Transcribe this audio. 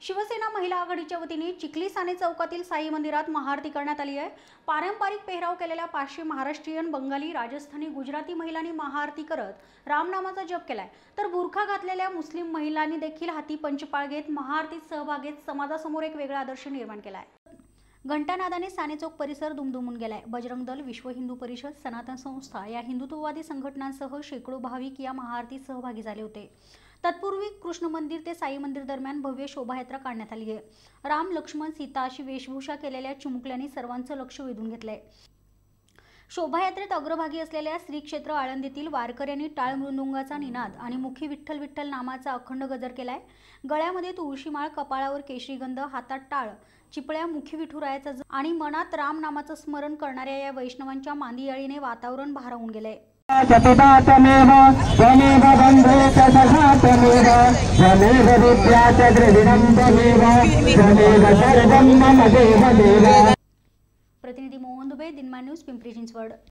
शिवसेना महिला आघाडीच्या वतीने चिखली साने चौकातील साई मंदिरात महाआरती करण्यात आली आहे। पारंपरिक पेहराव केलेल्या 500 महाराष्ट्रीयन, बंगाली, राजस्थानी, गुजराती महिलांनी महाआरती करत रामनामाचा जप केलाय, तर बुरखा घातलेल्या मुस्लिम महिलांनी देखील हाती पंचपाळ घेत महाआरतीत सहभाग घेत समाजासमोर एक वेगळा आदर्श निर्माण केलाय। घंटानादाने साने चौक परिसर दुमदुमून गेलाय। बजरंग दल, विश्व हिंदू परिषद, सनातन संस्था या हिंदुत्ववादी संघटनांसह शेकडो भाविक या महाआरतीत सहभागी झाले होते। तत्पूर्वी कृष्ण मंदिर ते साई मंदिर दरम्यान भव्य शोभायात्रा काढण्यात आली आहे। राम, लक्ष्मण, सीता अशी वेशभूषा केलेल्या चिमुकल्यांनी सर्वांचं लक्ष वेधून घेतलंय। शोभायात्रेत अग्रभागी असलेल्या श्री क्षेत्र आळंदीतील वारकऱ्यांनी टाळ मृदुंगाचा निनाद आणि मुखी विठ्ठल विठ्ठल नामाचा अखंड गजर केलाय। गळ्यामध्ये तुळशीमाळ, कपाळावर केशरीगंध, हातात टाळ, चिपळ्या, मुखी विठुरायाचा आणि मनात राम नामाचं स्मरण करणाऱ्या या वैष्णवांच्या मांदियाळीने वातावरण भारावून गेलंय। प्रतिनिधी मोहन दुबे, दिनमान न्यूज, पिंपरी चिंचवड।